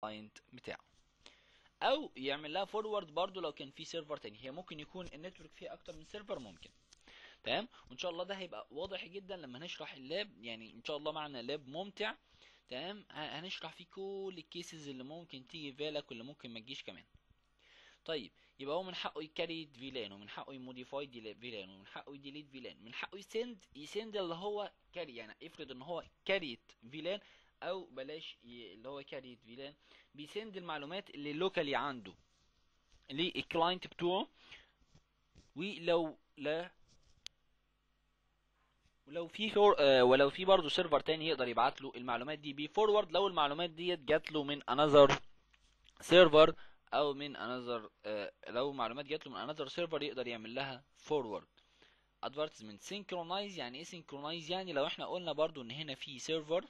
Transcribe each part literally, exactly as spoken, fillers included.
الكلاينت بتاعه، او يعمل لها فورورد برضو لو كان في سيرفر تاني. هي ممكن يكون النتورك فيها اكتر من سيرفر ممكن. تمام. وان شاء الله ده هيبقى واضح جدا لما نشرح اللاب، يعني ان شاء الله معنا لاب ممتع. تمام. هنشرح فيه كل الكيسز اللي ممكن تيجي في بالك واللي ممكن ما تجيش كمان. طيب يبقى هو من حقه يكريت فيلان، ومن حقه يموديفاي فيلان، ومن حقه يديليت فيلان، من حقه يسند يسند اللي هو كاري. يعني افرض ان هو كاريت فيلان، او بلاش اللي هو كاريت فيلان، بيسند المعلومات اللي لوكالي عنده للكلاينت بتوعه. ولو لا ولو في فور آه ولو في برضه سيرفر تاني يقدر يبعت له المعلومات دي بفورورد، لو المعلومات ديت جات له من انذر سيرفر، او من انذر آه لو معلومات جات له من انذر سيرفر يقدر يعمل لها فورورد. ادفرتيزمنت سينكرونايز، يعني ايه سينكرونايز؟ يعني لو احنا قلنا برضو ان هنا في سيرفر،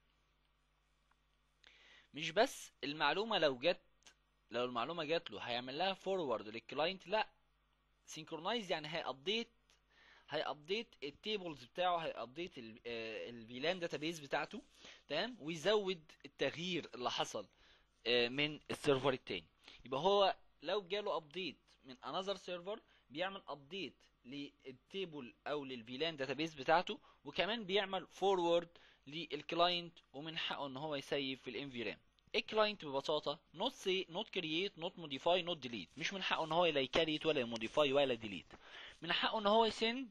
مش بس المعلومه لو جت لو المعلومه جات له هيعمل لها فورورد للكلاينت، لا، سينكرونايز يعني هيابديت هيابديت التيبلز بتاعه، هيابديت الفيلان داتابيز بتاعته. تمام. ويزود التغيير اللي حصل من السيرفر التاني. يبقى هو لو جاله ابديت من انذر سيرفر بيعمل ابديت للتيبل او للفيلان داتابيز بتاعته، وكمان بيعمل فورورد للكلاينت، ومن حقه ان هو يسيف في الانفيرام. الكلاينت ببساطه not say not create not modify not delete، مش من حقه ان هو لا يكريت ولا يموديفاي ولا ديليت، من حقه ان هو يسند.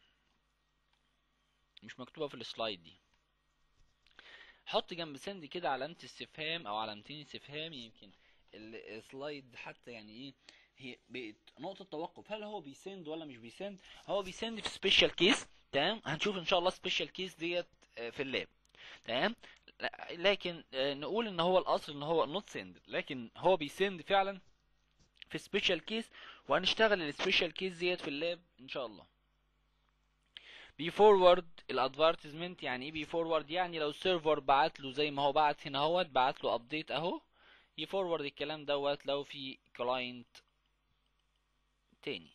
مش مكتوبه في السلايد دي، حط جنب سند كده علامه استفهام او علامتين استفهام، يمكن السلايد حتى يعني ايه هي بقت نقطه توقف، هل هو بيسند ولا مش بيسند. هو بيسند في سبيشال كيس. تمام. هنشوف ان شاء الله سبيشال كيس ديت في اللاب. تمام. لكن نقول ان هو الاصل ان هو نوت سند، لكن هو بيسند فعلا في سبيشال كيس، وهنشتغل السبيشال كيس ديت في اللاب ان شاء الله. بي فورورد الادفرتيزمنت، يعني ايه بي فورورد؟ يعني لو السيرفر بعت له زي ما هو بعت هنا اهوت، بعت له ابديت اهو، يفورورد الكلام دوت لو في كلاينت تاني.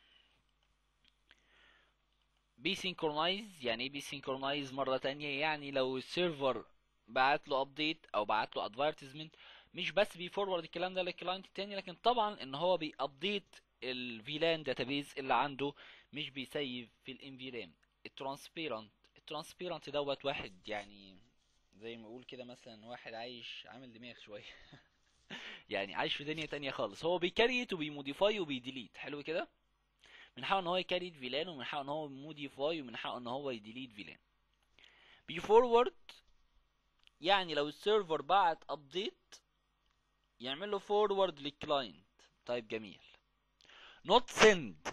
بي سينكرونايز، يعني ايه بي سينكرونايز مرة تانية؟ يعني لو السيرفر بعت له ابديت او بعت له ادفرتيزمنت، مش بس بيفورورد الكلام ده للكلاينت التاني، لكن طبعا ان هو بيابديت الفيلان داتابيز اللي عنده، مش بيسيف في الانفيرام. الترانسبيرنت الترانسبيرنت دوت واحد يعني زي ما اقول كده مثلا واحد عايش عامل دماغ شويه يعني عايش في دنيا تانية خالص. هو بيكريت وبيموديفاي وبيديليت، حلو كده. من حقه ان هو يكريت فيلان، ومن حقه ان هو يموديفاي، ومن حقه ان هو يديليت فيلان. بيفورورد يعني لو السيرفر بعت ابديت يعمل له فورورد للكلاينت. طيب جميل. نوت سند،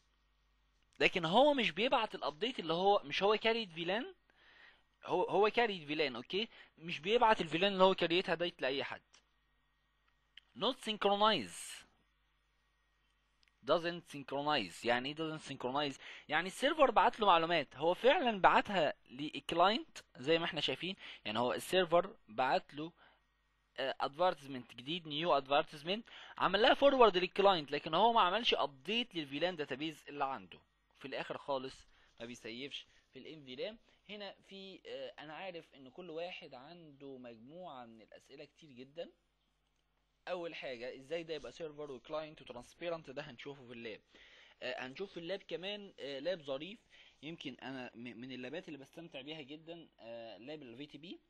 لكن هو مش بيبعت الابديت اللي هو مش هو كاريت فيلان، هو هو كاريت فيلان اوكي، مش بيبعت الفيلان اللي هو كاريتها ديت لاي حد. not synchronize doesn't synchronize، يعني ايه doesn't synchronize؟ يعني السيرفر بعت له معلومات، هو فعلا بعتها للكلاينت زي ما احنا شايفين، يعني هو السيرفر بعت له ادفرتيزمنت جديد، نيو ادفرتيزمنت، عمل لها فورورد للكلاينت، لكن هو ما عملش ابديت للفيلان داتابيز اللي عنده. في الاخر خالص ما بيسيفش في الانفيلام. هنا في آه انا عارف ان كل واحد عنده مجموعه من الاسئله كتير جدا. اول حاجه ازاي ده يبقى سيرفر وكلاينت وترانسبيرنت؟ ده هنشوفه في اللاب. آه هنشوف في اللاب كمان آه لاب ظريف، يمكن انا من اللابات اللي بستمتع بيها جدا، آه لاب الفي تي بي.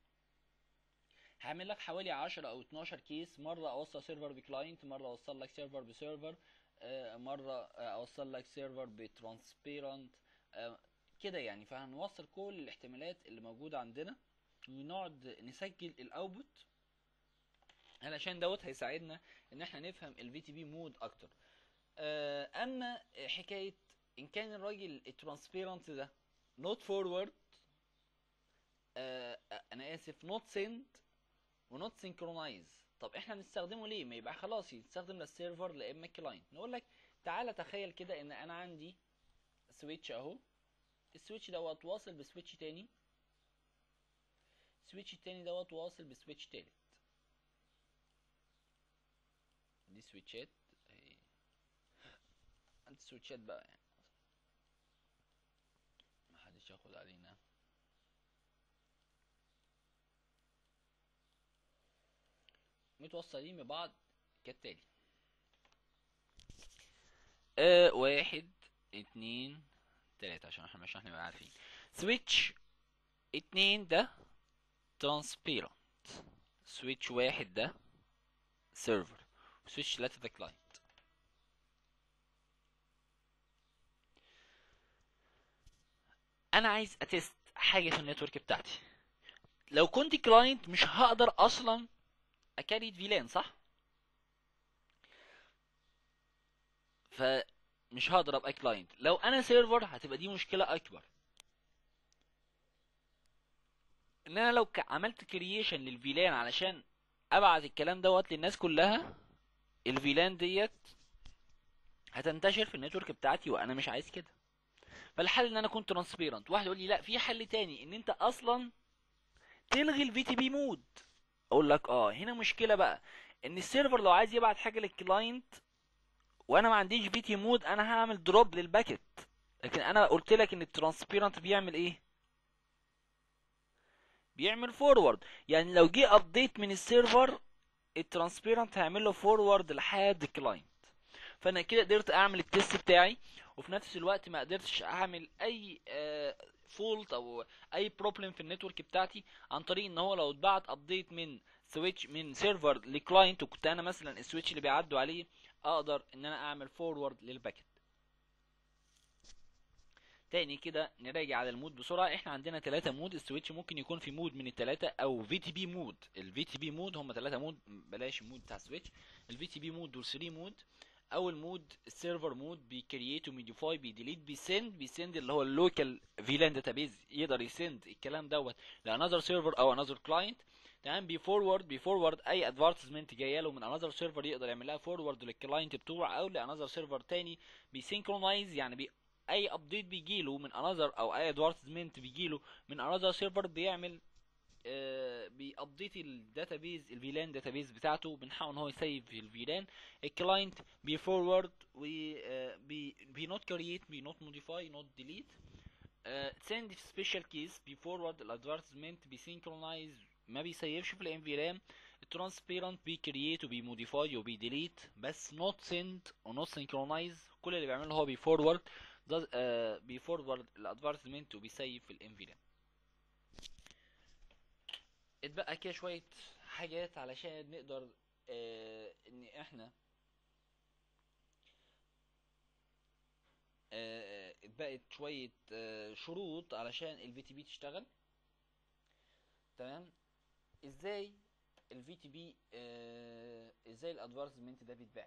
هعمل لك حوالي عشرة او اتناشر كيس، مره اوصل سيرفر بكلاينت، مره اوصل لك سيرفر بسيرفر، آه مره اوصل لك سيرفر بترانسبيرنت، آه كده يعني. فهنوصل كل الاحتمالات اللي موجوده عندنا، ونقعد نسجل الاوتبوت علشان دوت هيساعدنا ان احنا نفهم الفي تي بي مود اكتر. آه اما حكايه ان كان الراجل الترانسبيرنت ده نوت فورورد، آه انا اسف نوت سند ونوت سينكرونايز، طب احنا بنستخدمه ليه؟ ما يبقى خلاص يستخدم للسيرفر لا اما الكلاينت. نقول لك تعالى تخيل كده ان انا عندي سويتش اهو، السويتش دوت واصل بسويتش تاني، السويتش التاني دوت واصل بسويتش تالت. دي سويتشات اهي، انت سويتشات بقى يعني محدش ياخد علينا. متوصلين ببعض كالتالي. آه واحد اتنين تلاتة عشان احنا مش هنبقى عارفين. سويتش اتنين ده ترانسبيرنت، سويتش واحد ده سيرفر، سويتش تلاتة ده كلاينت. انا عايز اتست حاجه في النتورك بتاعتي. لو كنت كلاينت مش هقدر اصلا اكريت فيلان، صح؟ فمش هقدر ابقى كلاينت. لو انا سيرفر هتبقى دي مشكله اكبر، ان انا لو عملت كرييشن للفيلان علشان ابعت الكلام دوت للناس كلها، الفيلان ديت هتنتشر في النتورك بتاعتي وانا مش عايز كده. فالحل ان انا كنت ترانسبيرنت. واحد يقول لي لا، في حل تاني، ان انت اصلا تلغي الفي تي بي مود. اقول لك اه، هنا مشكله بقى، ان السيرفر لو عايز يبعت حاجه للكلاينت وانا ما عنديش في تي مود، انا هعمل دروب للباكت. لكن انا قلت لك ان الترانسبيرنت بيعمل ايه؟ بيعمل فورورد. يعني لو جه ابديت من السيرفر، الترانسبيرنت هيعمل له فورورد لحد الكلاينت. فانا كده قدرت اعمل التست بتاعي، وفي نفس الوقت ما قدرتش اعمل اي فولت او اي بروبلم في النتورك بتاعتي، عن طريق ان هو لو اتبعت ابديت من سويتش من سيرفر لكلاينت، وكنت انا مثلا السويتش اللي بيعدوا عليه، اقدر ان انا اعمل فورورد للباكت. تاني كده نراجع على المود بسرعه. احنا عندنا ثلاثة مود. السويتش ممكن يكون في مود من الثلاثه، او في تي بي مود. الفي تي بي مود هم ثلاثة مود، بلاش المود بتاع السويتش. الفي تي بي مود دول ثلاثة مود. اول مود السيرفر مود، بيكرييت وموديفاي بيديليت بيسند. بيسند اللي هو اللوكال فيلان داتابيز، يقدر يسند الكلام دوت لانذر سيرفر او انذر كلاينت. تمام. بيفورورد بيفورورد اي ادفرتيزمنت جايه له من انذر سيرفر، يقدر يعمل لها فورورد للكلاينت بتوعه او لانذر سيرفر تاني. بيسينكرونايز، يعني بي اي ابديت بيجيله من انذر، او اي ادفرتيزمنت بيجيله من انذر سيرفر، بيعمل آه بيابديت الداتابيز، الفيلان داتابيز بتاعته، بنحاول ان هو يسيف في الفيلان. الكلاينت بيفورورد و بي بي نوت كرييت، بي نوت موديفاي، نوت ديليت. سند في سبيشال كيس بيفورورد الادفرتيزمنت، بيسينكرونايز، ما بيسيفش في الام في رام. الترانسبيرنت بيكرييت وبيموديفاي وبيديليت بس، نوت سند ونوت سينكرونايز. كل اللي بيعمله هو بيفورورد آه بيفورورد الادفرتيزمنت وبيسيف في الام في رام. اتبقى كده شويه حاجات علشان نقدر آه ان احنا آه اتبقت شويه آه شروط علشان الفي تي بي تشتغل. تمام. ازاي الفي تي بي آه ازاي الادفرتيزمنت ده بيتبعت؟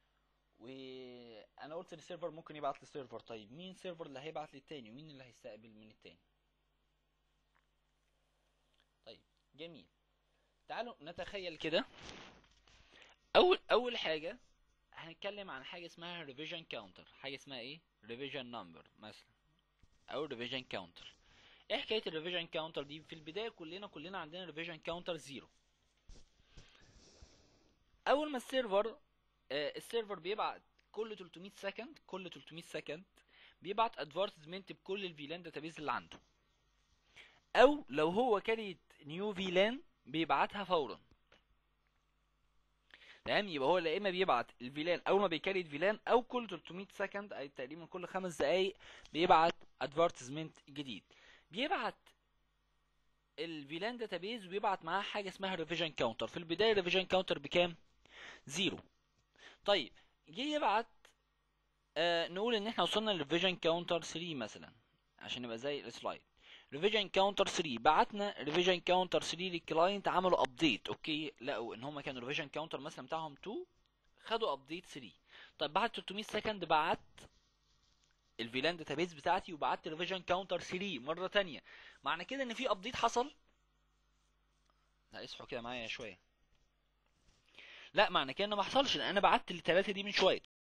وانا قلت السيرفر ممكن يبعت للسيرفر. طيب مين السيرفر اللي هيبعت للتاني، ومين اللي هيستقبل من التاني؟ طيب جميل. تعالوا نتخيل كده. اول اول حاجه هنتكلم عن حاجه اسمها ريفيجن كاونتر. حاجه اسمها ايه؟ ريفيجن نمبر مثلا، او ريفيجن كاونتر. ايه حكايه الريفيجن كاونتر دي؟ في البدايه كلنا كلنا عندنا ريفيجن كاونتر زيرو. اول ما السيرفر آه السيرفر بيبعت كل تلتمية سكند، كل تلتمية سكند بيبعت ادفرتيزمنت بكل الفيلان داتابيز اللي عنده، او لو هو كاريت نيو فيلان بيبعتها فورا. تمام. يبقى هو لا اما بيبعت الفيلان اول ما بيكريت فيلان، او كل تلتمية سكند، اي تقريبا كل خمس دقايق بيبعت ادفرتيزمنت جديد. بيبعت الفيلان داتابيز وبيبعت معاه حاجه اسمها ريفيجن كاونتر. في البدايه ريفيجن كاونتر بكام؟ زيرو. طيب جه يبعت آه نقول ان احنا وصلنا للريفيجن كاونتر ثلاثة مثلا عشان نبقى زي السلايد. ريفيجن كاونتر ثلاثة، بعتنا ريفيجن كاونتر ثلاثة للكلاينت، عملوا ابديت. اوكي، لقوا ان هم كانوا ريفيجن كاونتر مثلا بتاعهم اتنين، خدوا ابديت ثلاثة. طيب بعد تلتمية سكند بعت الفيلان داتابيز بتاعتي وبعت ريفيجن كاونتر ثلاثة مره تانية. معنى كده ان في ابديت حصل؟ لا اصحوا كده معايا شويه. لا، معنى كده ان ما حصلش، لان انا بعت الثلاثه دي من شويه.